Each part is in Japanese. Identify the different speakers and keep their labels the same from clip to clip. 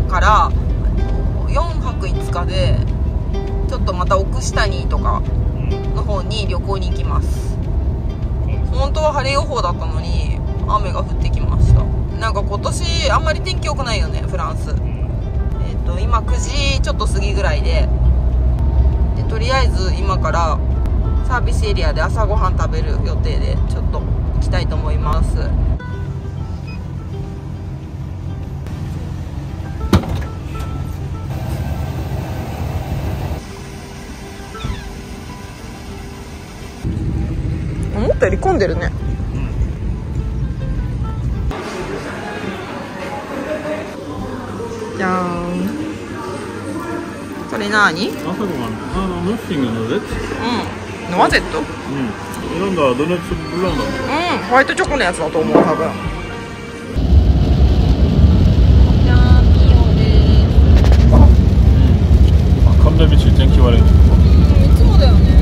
Speaker 1: から4泊5日でちょっとまた奥下にとかの方に旅行に行きます。本当は晴れ予報だったのに雨が降ってきました。なんか今年あんまり天気良くないよね、フランス。今9時ちょっと過ぎぐらいで、とりあえず今からサービスエリアで朝ごはん食べる予定でちょっと行きたいと思います。思ったより混んでるね。じゃーん。それなーに？
Speaker 2: 朝ごはん、ノッシングのレッツ。
Speaker 1: ノワゼット？
Speaker 2: なんだ、ドーナツブラウンだもん。
Speaker 1: ホワイトチョコのやつだと思う、多分。じゃーん、ミオです。
Speaker 2: 神田道天気悪い。い
Speaker 1: つもだよね。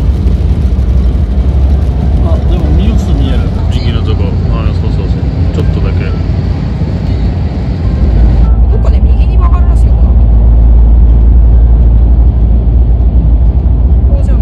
Speaker 2: でもミオス見える。右のとこ。そうそうそう。ちょっとだけ。
Speaker 1: どっかね、右に曲がるらしいよ。こうじゃない。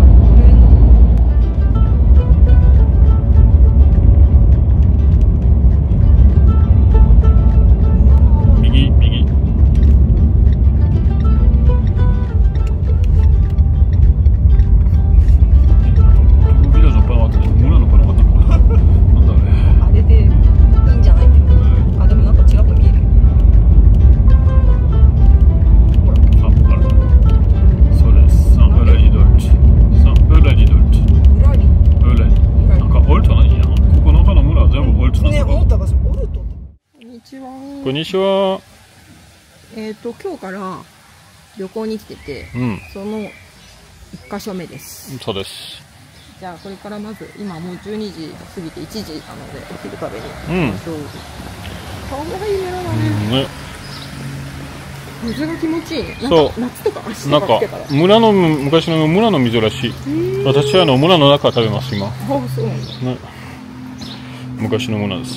Speaker 2: こんにちは。
Speaker 1: 今日から旅行に来てて、その1箇所目です。
Speaker 2: そうです。
Speaker 1: じゃあこれからまず今もう12時過ぎて1時なのでお昼食べに行きましょう。顔がいい村だね。水が気持ちいいね。そう。夏とか足とか来てから。
Speaker 2: 村の昔の村の水らしい。私は村の中食べます今。
Speaker 1: そうなんだ。
Speaker 2: ね。昔の村です。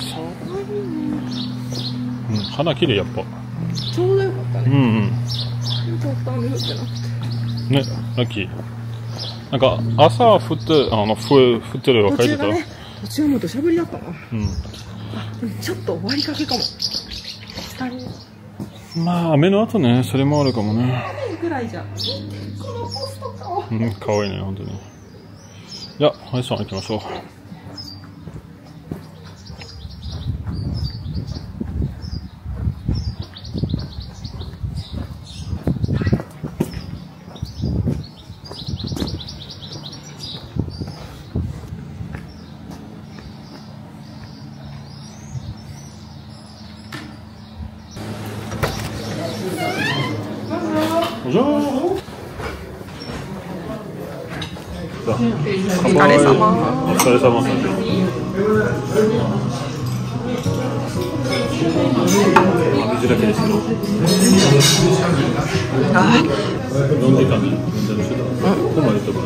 Speaker 2: 花綺麗やっぱ。
Speaker 1: ちょうどよかったね。ちょっと雨降ってなくて。
Speaker 2: ね、ラッキー。なんか朝は降ってるわ書いてた。
Speaker 1: 途中も土砂降りだったな。でもちょっと終わりかけかも。
Speaker 2: まあ雨の後ね、それもあるかもね。
Speaker 1: 雨ぐらいじゃ。このポストか。
Speaker 2: 可愛いね本当に。じゃあ林さん行きましょう。
Speaker 1: お疲れ様。
Speaker 2: お疲れ様。水だけですよ。飲んでたね。ここまでとか。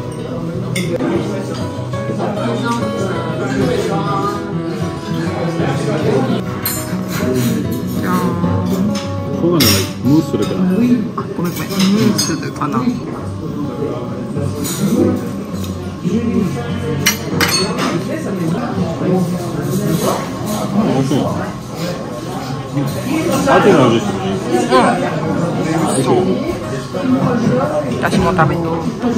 Speaker 2: ここがね、ムースするかな。
Speaker 1: ごめん。ムースかな。
Speaker 2: 美味しい。アテナですね。
Speaker 1: そう。私も食べた。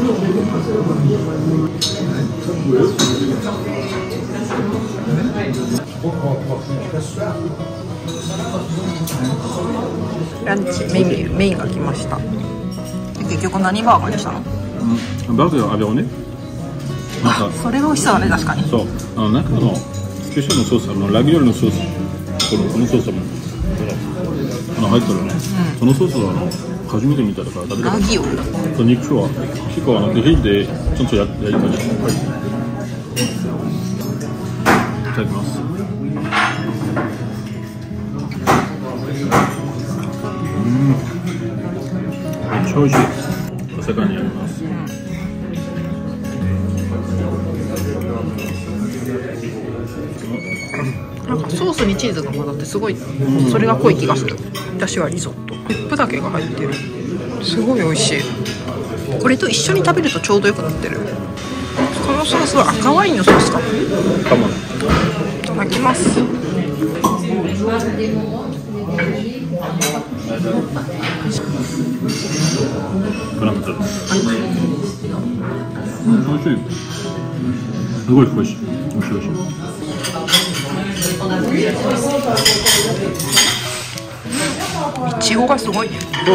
Speaker 1: ランチメインが来ました。結局何バーガーにしたの？
Speaker 2: バーガーアベオね。
Speaker 1: それが美味しそうだね、確かに。
Speaker 2: そう、中のスペシャルのソース、ラギオリのソース、このソースも入ってるね。そのソースは初めて見たから食べた。ラギオリ。肉は結構火でちょっと焼いたり。いただきます。めっちゃ美味しい。お魚にあります。
Speaker 1: なんかソースにチーズが混ざってすごいそれが濃い気がする。私はリゾット。 ホップだけが入ってる。すごい美味しい。これと一緒に食べるとちょうどよくなってる。このソースは赤ワインのソースかも。いただきます。
Speaker 2: グランドです。美味しい。すごい美味しい。美味しい美味しい。
Speaker 1: いちごがすごいね。
Speaker 2: そう、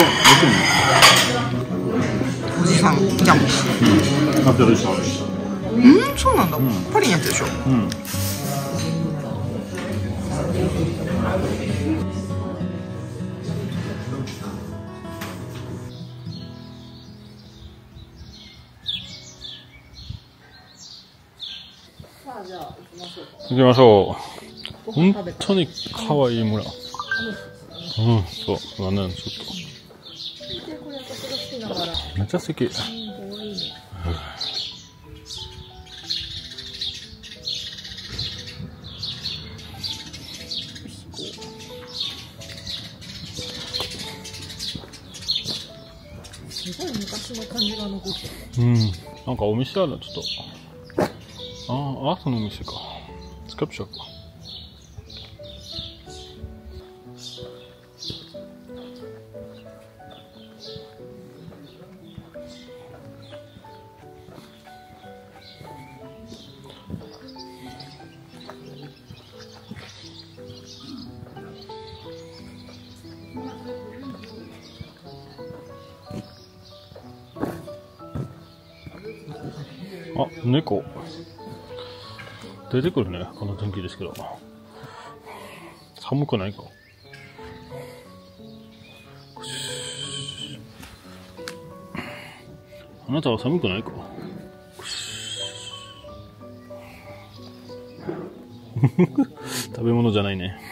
Speaker 1: おじさんジャム。
Speaker 2: あ、そうです。
Speaker 1: そうなんだ。パリのやつでしょ。
Speaker 2: 行きましょう。本当に可愛い村。そう、なんなんちょっと。めっちゃ素敵。
Speaker 1: すごい昔の感じが残って
Speaker 2: る。なんかお店あるのちょっと。アートの店か。スカプショップか。あ、猫出てくるね、この天気ですけど。寒くないか。あなたは寒くないか。食べ物じゃないね。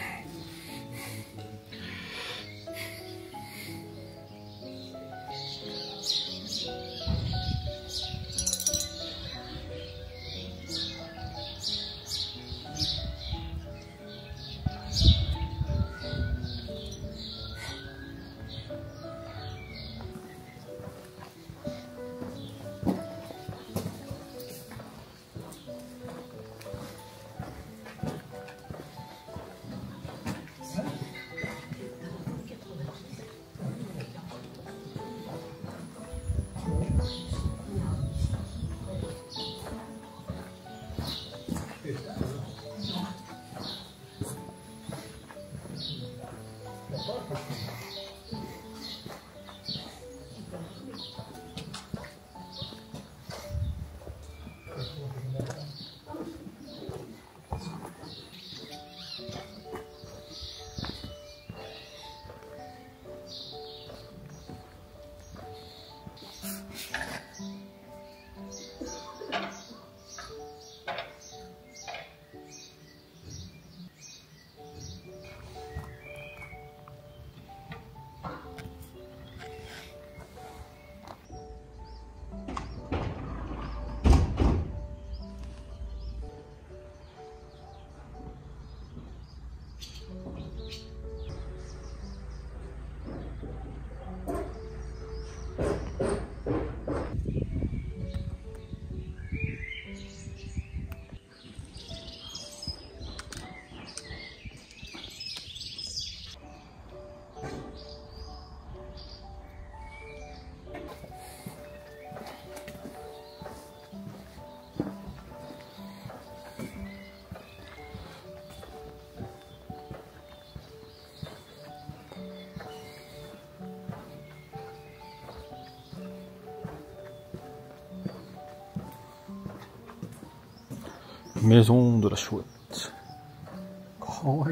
Speaker 2: メゾンドラシュエット。かわいい。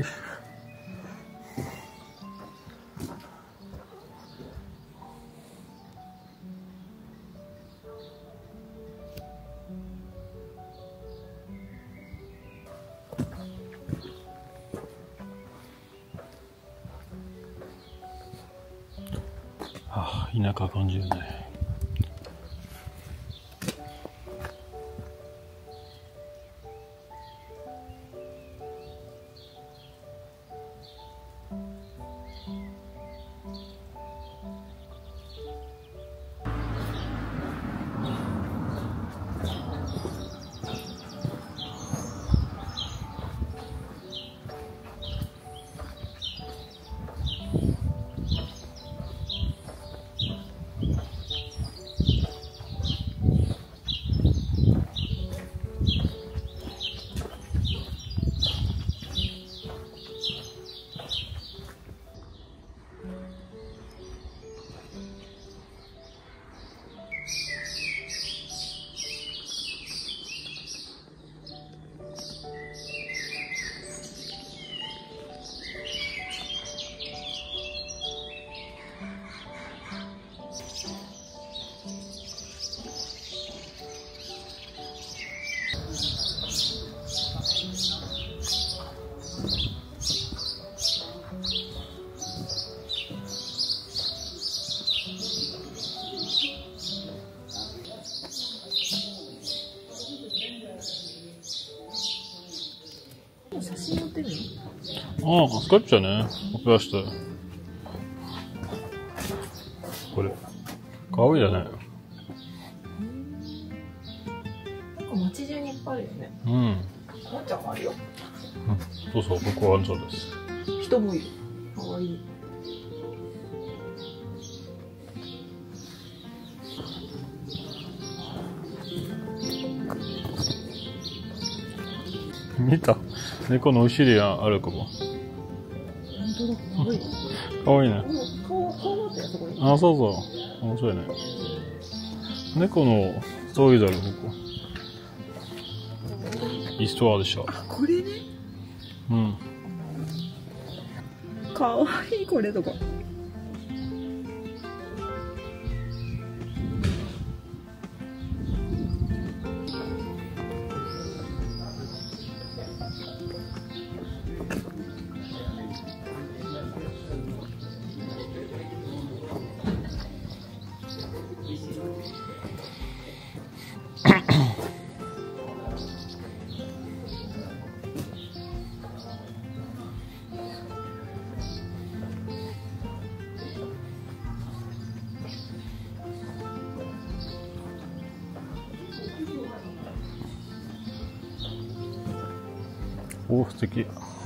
Speaker 2: 田舎感じるね。
Speaker 1: と写真載ってるの？
Speaker 2: ああ、скачаね。Просто. これ。かわいいよね。
Speaker 1: なんか街中にいっぱいあるよね。
Speaker 2: うん。
Speaker 1: おもちゃもあるよ。
Speaker 2: そうそう、ここはそうです。
Speaker 1: 人もいる。かわいい。
Speaker 2: 見た？猫の後ろにあるここ。
Speaker 1: 本当だ、かわいい。
Speaker 2: かわいいね。
Speaker 1: 顔あったよ、そこに。
Speaker 2: あ、そうそう。面白いね。猫のストーリーだろ、ここ。Histoire de chat。
Speaker 1: これね。
Speaker 2: うん。
Speaker 1: かわいい、これとか。
Speaker 2: お、素敵。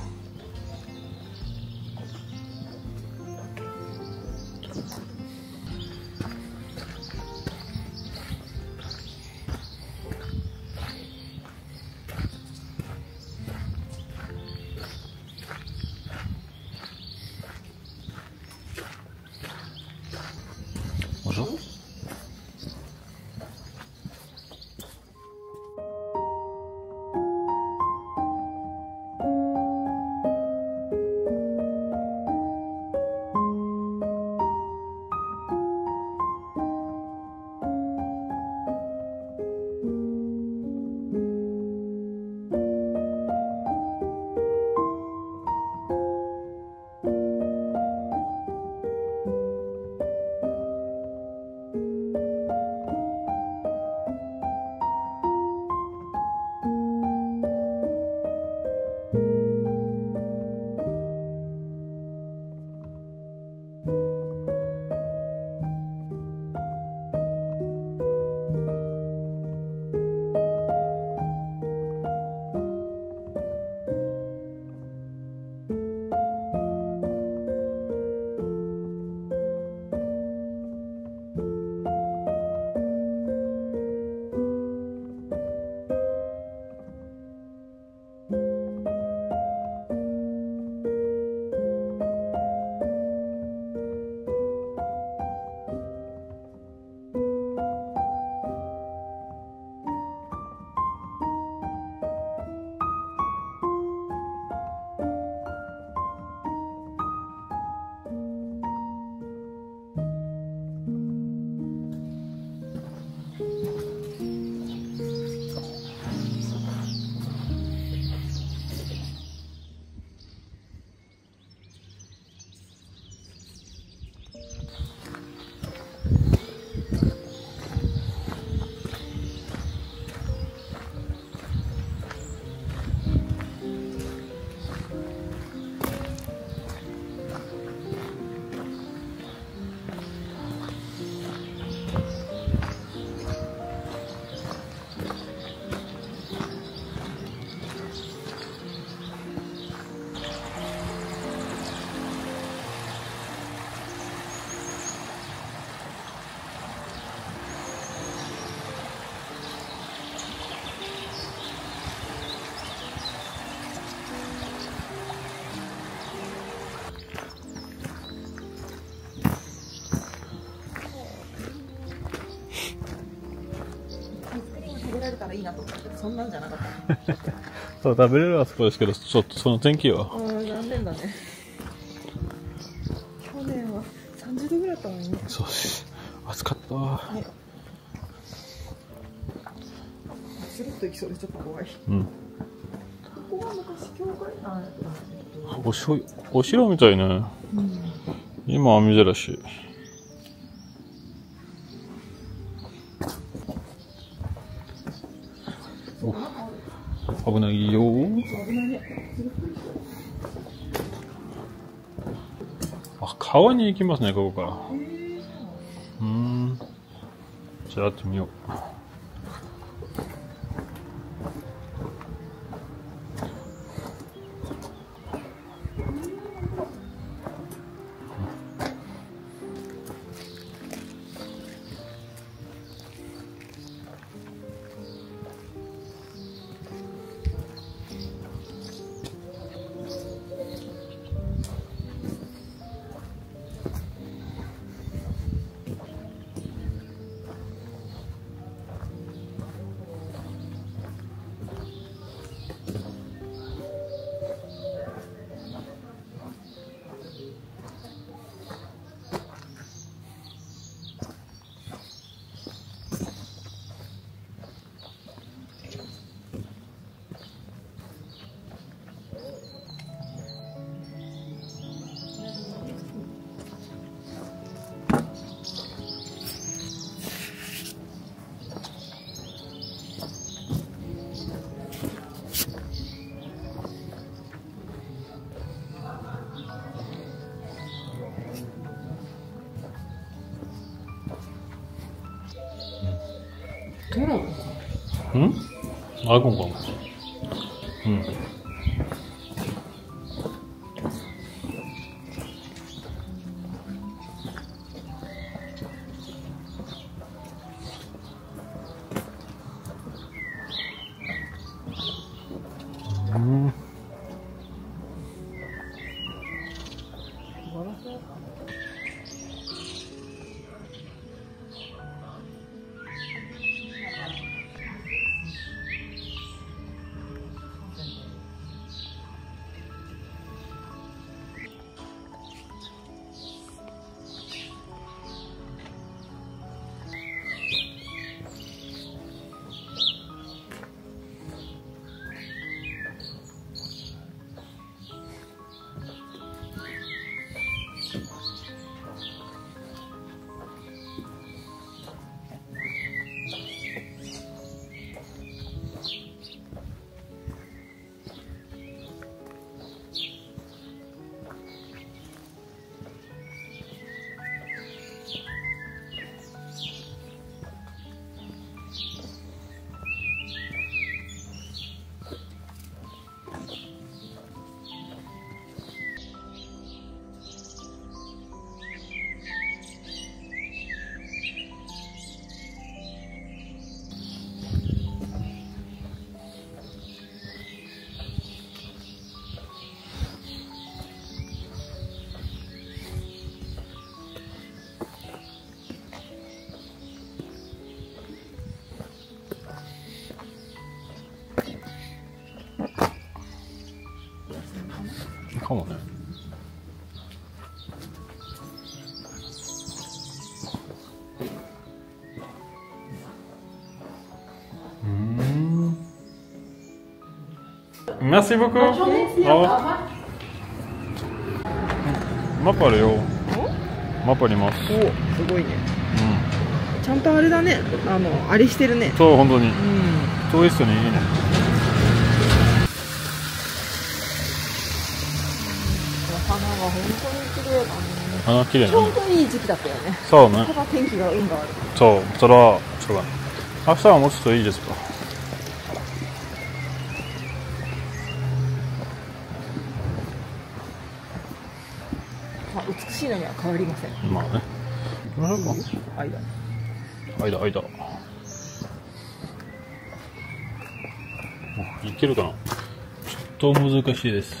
Speaker 1: いいなと思ったけど、そんなんじゃなかった
Speaker 2: そう、食べれるはそこですけど、ちょっとその天気は。
Speaker 1: 残念だね。去年は30度ぐらいだったのにね。
Speaker 2: そうです。暑かったわ。
Speaker 1: ね。スルッと行きそうでちょっと怖い。
Speaker 2: うん。
Speaker 1: ここは昔教会なんやと思
Speaker 2: う。お城みたいね。うん、今は珍しい。 危ないよ。あ、川に行きますね、ここから。じゃあやってみよう。
Speaker 1: トロ
Speaker 2: あ、こんかも。かもね。Merci beaucoup.マパあるよ。マパあります。
Speaker 1: お、すごいね。ちゃんとあれだね。あれしてるね。
Speaker 2: そう、本当に。トーイストにいいね。
Speaker 1: 花が本当に綺麗だね。
Speaker 2: 花綺麗ね。
Speaker 1: ちょうどいい時期だったよね。
Speaker 2: そうね。
Speaker 1: ただ天気が運が悪い。
Speaker 2: そう、それはしょうがない。明日はもうちょっといいですか。
Speaker 1: 美しいのには変わりません。
Speaker 2: まあね。行きましょうか。間。いけるかな。ちょっと難しいです。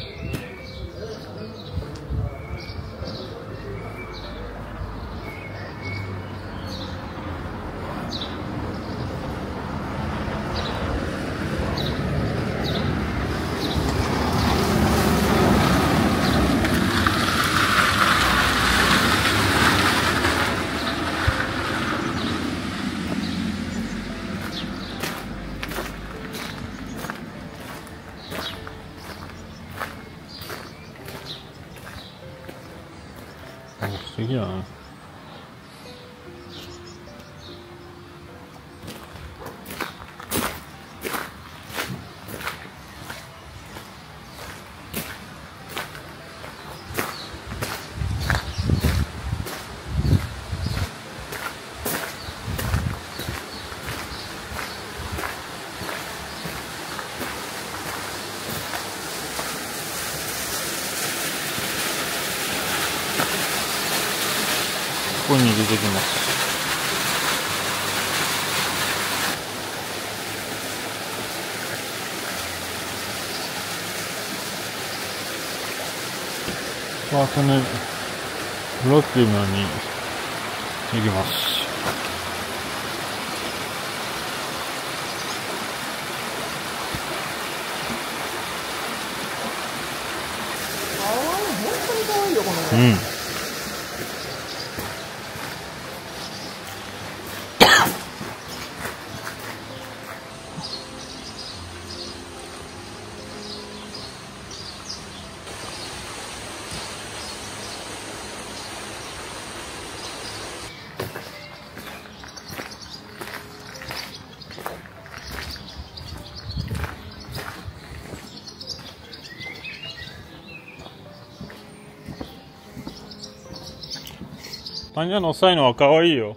Speaker 2: 素敵だな。 こに出てきます。パートネブロックリムに行きます。
Speaker 1: 本当に可愛いよこの
Speaker 2: うん。タンジャの遅いのは可愛いよ。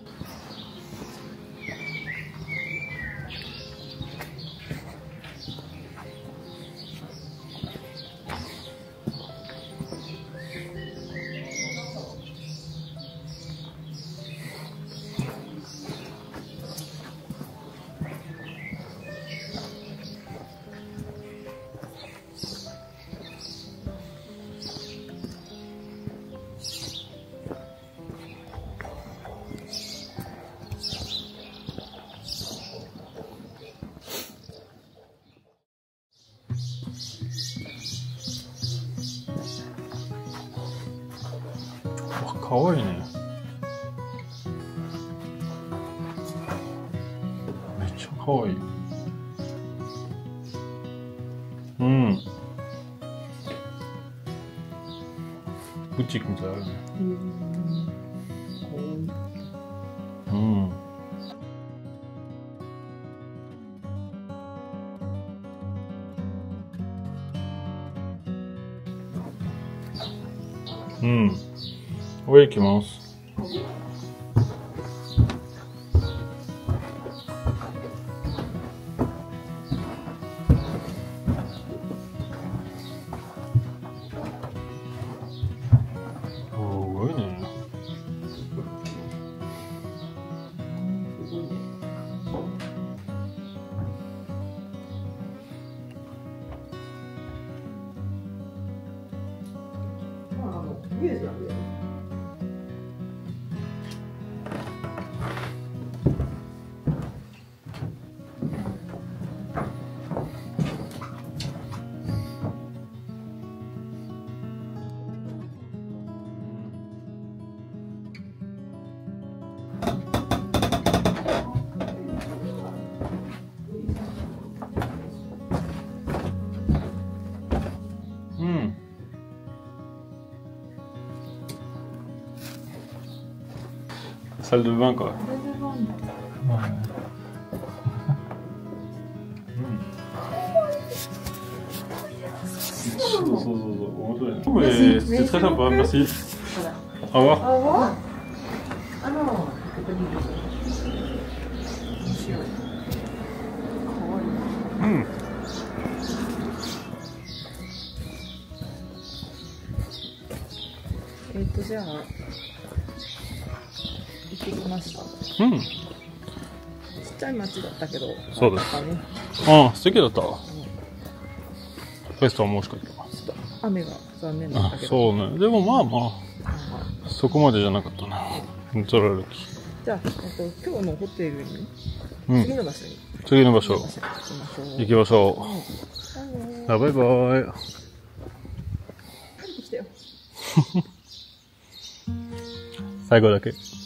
Speaker 2: かわいいね。めっちゃかわいい。うん。ブチックみたいあるね。うん。うん。上行きます。すごいね。
Speaker 1: ミュージアムだよね。
Speaker 2: うん。サルドバンカー。そうそうそう、面白いね。C'est très sympa, merci. Au revoir.
Speaker 1: Au revoir. Ah non,
Speaker 2: うん。
Speaker 1: じゃあ行ってきました。
Speaker 2: うん。
Speaker 1: ちっちゃい町だったけど。
Speaker 2: そうです。
Speaker 1: ね、
Speaker 2: ああ、素敵だったわ。フェスタはもしかした。
Speaker 1: 雨が残念だったけど。
Speaker 2: そうね。でもまあまあ、そこまでじゃなかったな。トラルキ。
Speaker 1: じゃあ、今日のホテルに、次の場所に。
Speaker 2: 次の場所。行きましょう。バイバイ。帰ってきたよ。 最後だけ。